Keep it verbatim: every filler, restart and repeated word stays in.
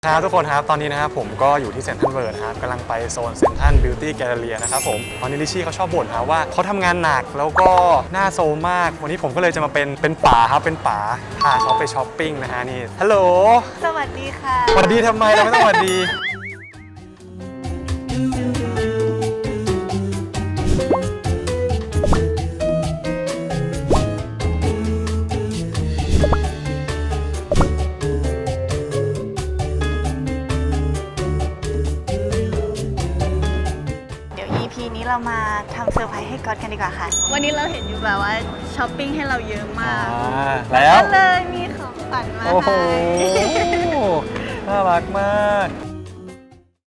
ครับทุกคนครับตอนนี้นะครับผมก็อยู่ที่เซ็นทรัลเวิลด์นะครับกำลังไปโซนเซ็นทรัลบิวตี้แกลเลอรี่นะครับผมตอนนี้ลิชี่เขาชอบบ่นครับว่าเขาทำงานหนักแล้วก็หน้าโซมมากวันนี้ผมก็เลยจะมาเป็นเป็นป๋าครับเป็นป๋าพาเขาไปช้อปปิ้งนะฮะนี่ฮัลโหลสวัสดีค่ะสวัสดีทำไมเราไม่ต้องสวัสดีนี้เรามาทำเซอร์ไพรส์ให้ก๊อตกันดีกว่าค่ะวันนี้เราเห็นอยู่แบบว่าช้อปปิ้งให้เราเยอะมากแล้วก็เลยมีของขวัญมาให้โอ้โหน่ารักมาก